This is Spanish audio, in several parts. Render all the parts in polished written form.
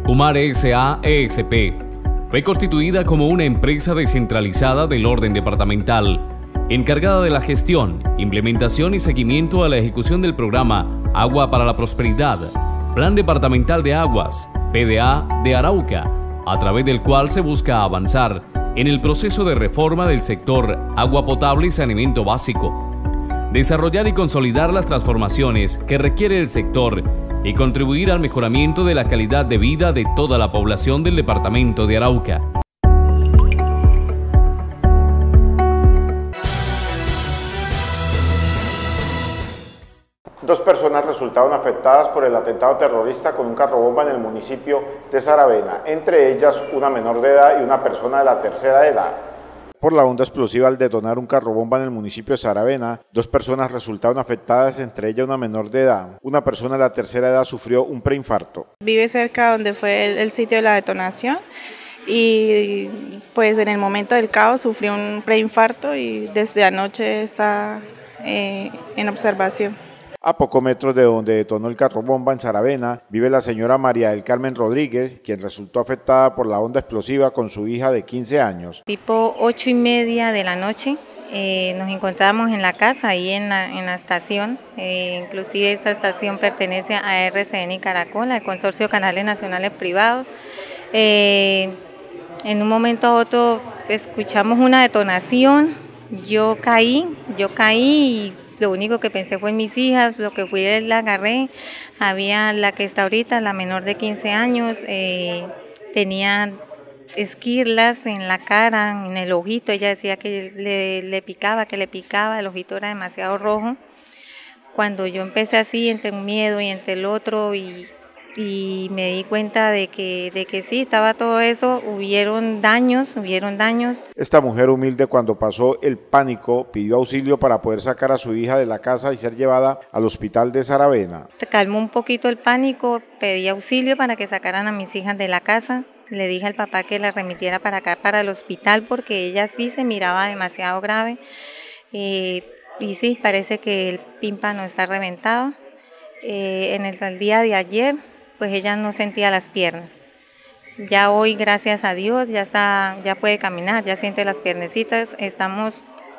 Umar S.A. ESP fue constituida como una empresa descentralizada del orden departamental, encargada de la gestión, implementación y seguimiento a la ejecución del programa Agua para la Prosperidad, Plan Departamental de Aguas, PDA de Arauca, a través del cual se busca avanzar en el proceso de reforma del sector agua potable y saneamiento básico, desarrollar y consolidar las transformaciones que requiere el sector y contribuir al mejoramiento de la calidad de vida de toda la población del departamento de Arauca. Dos personas resultaron afectadas por el atentado terrorista con un carro-bomba en el municipio de Saravena, entre ellas una menor de edad y una persona de la tercera edad. Por la onda explosiva al detonar un carro-bomba en el municipio de Saravena, dos personas resultaron afectadas, entre ellas una menor de edad. Una persona de la tercera edad sufrió un preinfarto. Vive cerca donde fue el sitio de la detonación y pues en el momento del caos sufrió un preinfarto y desde anoche está en observación. A pocos metros de donde detonó el carro-bomba en Saravena, vive la señora María del Carmen Rodríguez, quien resultó afectada por la onda explosiva con su hija de 15 años. Tipo 8:30 de la noche, nos encontramos en la casa, ahí en la estación, inclusive esta estación pertenece a RCN y Caracol, al Consorcio de Canales Nacionales Privados. En un momento a otro escuchamos una detonación, yo caí y lo único que pensé fue en mis hijas, lo que fui la agarré, había la que está ahorita, la menor de 15 años, tenía esquirlas en la cara, en el ojito, ella decía que le picaba, el ojito era demasiado rojo. Cuando yo empecé así, entre un miedo y entre el otro, y me di cuenta de que sí, estaba todo eso, hubieron daños. Esta mujer humilde, cuando pasó el pánico, pidió auxilio para poder sacar a su hija de la casa y ser llevada al hospital de Saravena. Calmó un poquito el pánico, pedí auxilio para que sacaran a mis hijas de la casa. Le dije al papá que la remitiera para acá, para el hospital, porque ella sí se miraba demasiado grave. Y sí, parece que el tímpano está reventado. En el día de ayer, pues ella no sentía las piernas. Ya hoy, gracias a Dios, ya puede caminar, ya siente las piernecitas. Estamos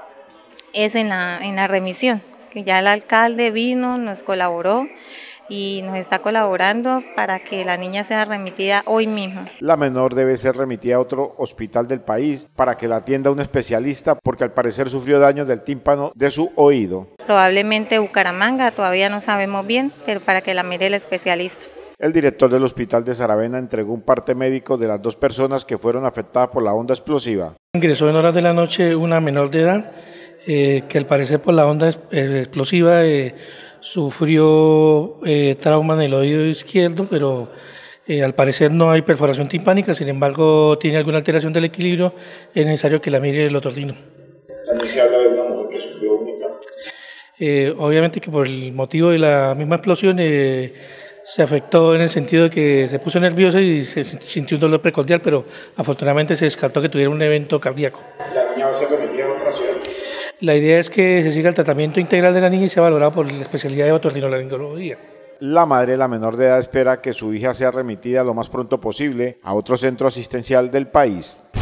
en la remisión, que ya el alcalde vino, nos colaboró y nos está colaborando para que la niña sea remitida hoy mismo. La menor debe ser remitida a otro hospital del país para que la atienda un especialista, porque al parecer sufrió daños del tímpano de su oído. Probablemente Bucaramanga, todavía no sabemos bien, pero para que la mire el especialista. El director del hospital de Saravena entregó un parte médico de las dos personas que fueron afectadas por la onda explosiva. Ingresó en horas de la noche una menor de edad que al parecer por la onda explosiva sufrió trauma en el oído izquierdo, pero al parecer no hay perforación timpánica, sin embargo tiene alguna alteración del equilibrio, es necesario que la mire el otorrino. También se habla de una mujer que sufrió un infarto. Obviamente que por el motivo de la misma explosión se afectó en el sentido de que se puso nerviosa y se sintió un dolor precordial, pero afortunadamente se descartó que tuviera un evento cardíaco. ¿La niña va a ser remitida a otra ciudad? La idea es que se siga el tratamiento integral de la niña y sea valorado por la especialidad de otorrinolaringología. La madre de la menor de edad espera que su hija sea remitida lo más pronto posible a otro centro asistencial del país.